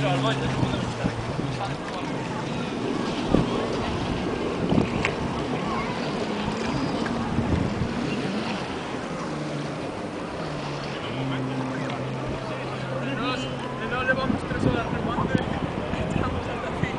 No levamos 3 horas remando y estamos hasta aquí.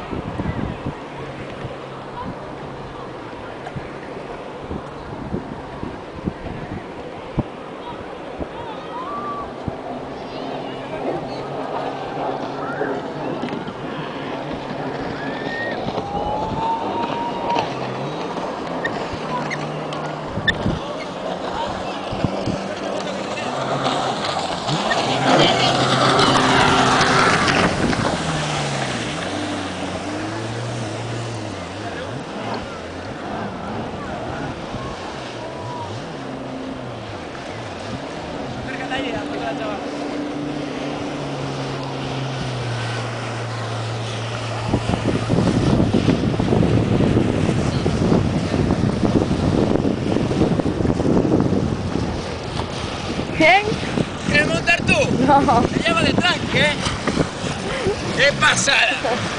¿Quién? ¿Quieres montar tú? No. Te llevo de tranque, ¿eh? ¡Qué pasada!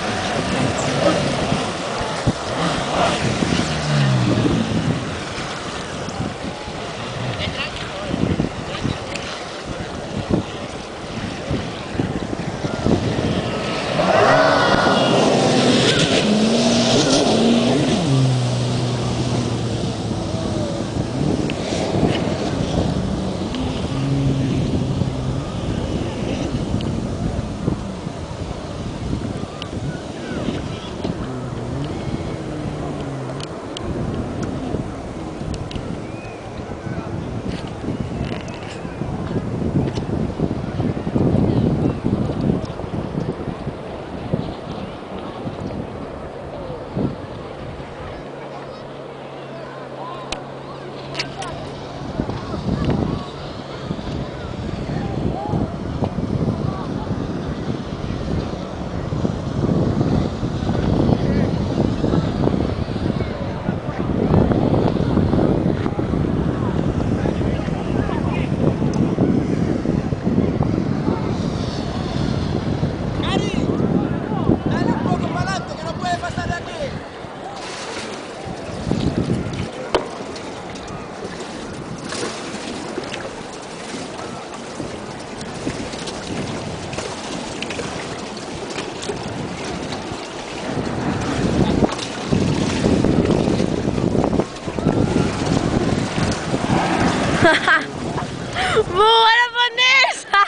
¡Muy buena ponesa!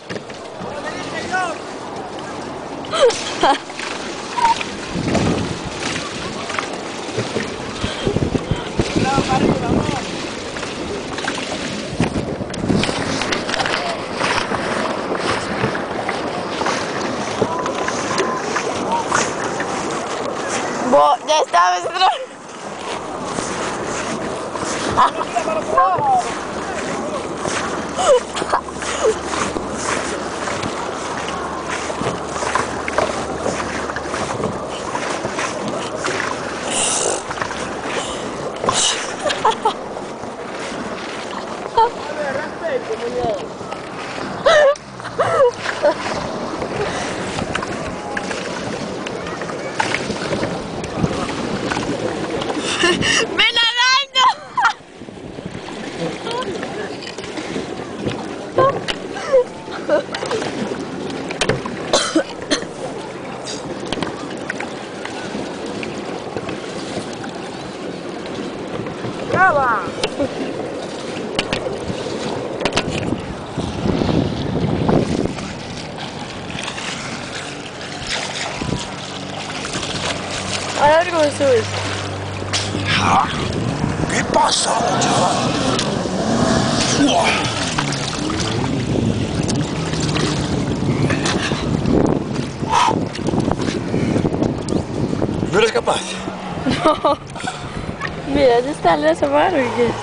Ya está, maestro. ¡Ven nadando! ¡Graba! Ahora a ver cómo subes. ¿Qué pasa, chaval? ¡Uah! ¿No eres capaz? No. Mira, ya está el lazo amargo y qué es.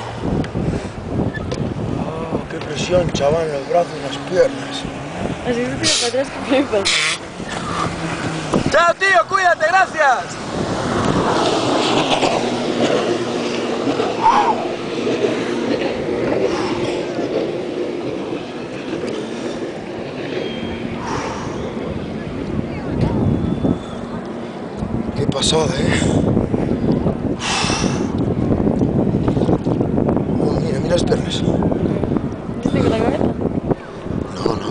Oh, qué presión, chaval, en los brazos y las piernas. Así se tira para atrás que flipas. ¡Chao, tío! ¡Cuídate! ¡Gracias! pasada, Oh, mira, mira las piernas. ¿Viste con la cabeza? No, no.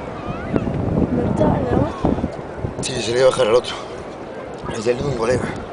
¿No está, no? Sí, se le iba a bajar al otro. Es del de un colega.